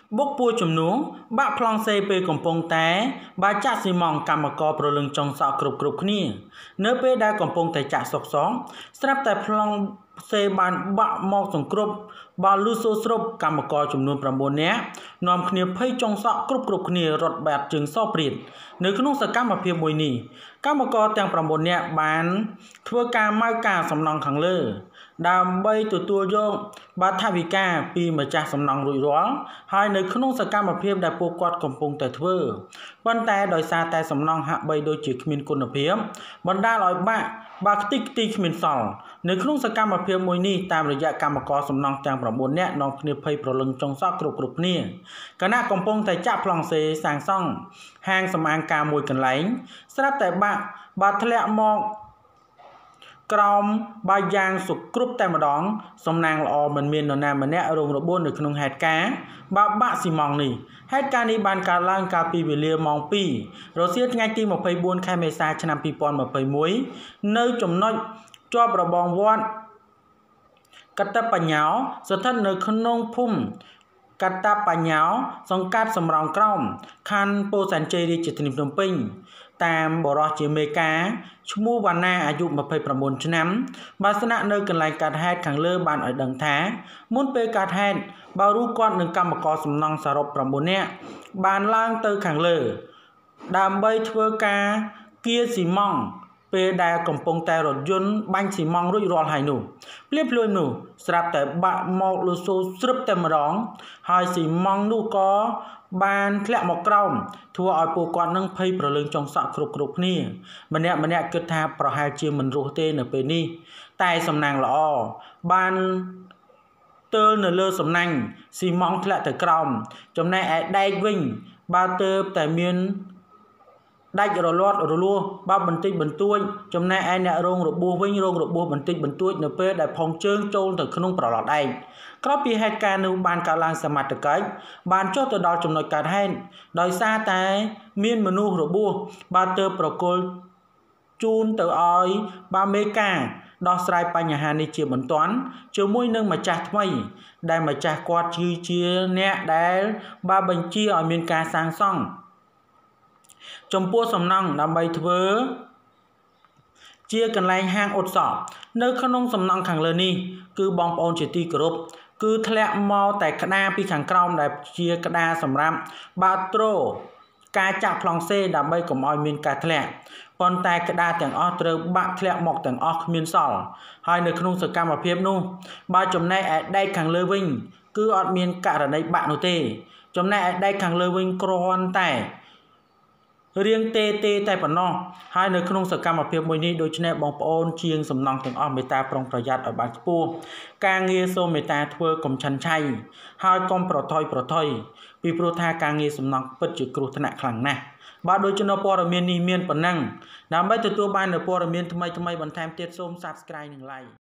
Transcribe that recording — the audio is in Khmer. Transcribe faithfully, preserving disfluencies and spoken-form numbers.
បុកពួរជំនួសបាក់ប្លង់សេពេលកំពុងតែបាចាក់ស៊ីម៉ងកម្មករប្រលឹងចុងសក់គ្រប់គ្រប់គ្នានៅពេលដែលកំពុងតែចាក់សុកសងស្រាប់តែប្លង់សេបានបាក់មកសង្គ្រប់បាល់លូសូស្រូបកម្មករចំនួនប្រាំបួននាក់នាំគ្នាភ័យចុងសក់គ្រប់គ្រប់គ្នារត់បាត់ជើងសព្រាតនៅក្នុងសកម្មភាពមួយនេះកម្មករទាំងប្រាំបួននាក់បានធ្វើការម៉ៅការសំណងខាងលើដើម្បីទទួលយកបាថវិកាពីម្ចាស់សំណងរួចរាល់ហើយនៅក្នុងសកម្មភាពដែលពួកគាត់កំពុងតែធ្វើប៉ុន្តែដោយសារតែសំណងហាក់បីដូចជាគ្មានគុណភាពបណ្ដាលឲ្យបាក់បាក់ខ្ទេចខ្ទីគ្មានសល់នៅក្នុងសកម្មភាពមួយនេះតាមរយៈកម្មករសំណងទាំងប្រាំបួននាក់នាំគ្នាភ័យប្រលឹងចុងសក់គ្រប់គ្រប់គ្នាគណៈកំពុងតែចាក់ប្លង់សេសាងសង់ហាងសម្អាងការមួយកន្លែងស្រាប់តែបាក់បាក់ធ្លាក់មកក្រោមបាយយ៉ាងសុគ្រប់តែម្ដងសំណាងល្អមិនមាននរណាម្នាក់រងរបួសនៅក្នុងហេតុការណ៍បាក់បាក់ស៊ីម៉ងនេះហេតុការណ៍នេះបានកើតឡើងកាលពីវេលាម៉ោងពីររសៀលថ្ងៃទីម្ភៃបួនខែមេសាឆ្នាំពីរពាន់ម្ភៃមួយនៅចំណុចជាប់របងវត្តកតបញ្ញោស្ថិតនៅក្នុងភូមិកតបញ្ញោសង្កាត់សំរោងក្រោមខណ្ឌពោធិ៍សែនជ័យរាជធានីភ្នំពេញតាមបរិះជាមេការឈ្មោះវណ្ណាអាយុម្ភៃប្រាំបួនឆ្នាំបានស្នាក់នៅកន្លែងកើតហេតុខាងលើបានឲ្យដឹងថាមុនពេលកើតហេតុបើរូគាត់នឹងកម្មករសំណង់សរុបប្រាំបួននាក់បានឡើងទៅខាងលើដើម្បីធ្វើការគៀស៊ីម៉ងពេលដែលកំពុងតែរថយន្តបាញ់ស៊ីម៉ងរួចរាល់ហើយនោះភ្លាមភ្លាមនោះស្រាប់តែបាក់មកលូសូស្រឹបតែម្ដងហើយស៊ីម៉ងនោះក៏បានធ្លាក់មកក្រោមធ្វើឲ្យពួកគាត់នឹងភ័យប្រលឹងចុងសក់គ្រប់គ្រប់គ្នាម្នាក់ម្នាក់គិតថាប្រហែលជាមិនរស់ទេនៅពេលនេះតែសំណាងល្អបានទើនៅលើសំណាញ់ស៊ីម៉ងធ្លាក់ទៅក្រោមចំណែកឯដែកវិញបើទើបតែមានដាច់រលាត់រលួសបើបន្តិចបន្តួចចំណែកឯអ្នករងរបួសវិញរងរបួសបន្តិចបន្តួចនៅពេលដែលផុងជើងចូលទៅក្នុងប្រឡោតឯកក្រោយពីហេតុការណ៍នោះបានកើតឡើងសមត្ថកិច្ចបានចុះទៅដល់ចំណុចកើតហេតុដោយសារតែមានមនុស្សរបួសបានទើបប្រគល់ជូនទៅឲ្យបាមេការដោះស្រាយបញ្ហានេះជាបន្ទាន់ជាមួយនឹងម្ចាស់ថ្មីដែលម្ចាស់គាត់គឺជាអ្នកដែលបានបញ្ជាឲ្យមានការសាងសង់ចំពោះសំណង់ដើម្បីធ្វើជាកន្លែងហាងអ៊ុតសក់នៅក្នុងសំណង់ខាងលើនេះគឺបងប្អូនជាទីគោរពគឺធ្លាក់មកតែក្តារពីខាងក្រោមដែលជាក្តារសម្រាប់បាល់ត្រូការចាក់ប្លង់សេដើម្បីកុំឲ្យមានការធ្លាក់ប៉ុន្តែក្តារទាំងអស់ត្រូវបាក់ធ្លាក់មកទាំងអស់គ្មានសល់ហើយនៅក្នុងសកម្មភាពនោះបើចំណែកឯដែកខាងលើវិញគឺអត់មានករណីបាក់នោះទេចំណែកឯដែកខាងលើវិញគ្រាន់តែរៀងទេទេតែប៉ុណ្ណោះហើយនៅក្នុងសកម្មភាពមួយនេះដូច្នេះបងប្អូនជាងសំណង់ទាំងអស់មេត្តាប្រុងប្រយ័ត្នឲ្យបានខ្ពស់ការងារសូមមេត្តាធ្វើកុំឆិនឆៃហើយកុំប្រថុយប្រថុយពីព្រោះថាការងារសំណង់ពិតជាគ្រោះថ្នាក់ខ្លាំងណាស់បាទដូចជានៅព័ត៌មាននេះមានប៉ុណ្ណឹងដើម្បីទទួលបាននូវព័ត៌មានថ្មីថ្មីបន្ថែមទៀតសូម Subscribe និង Like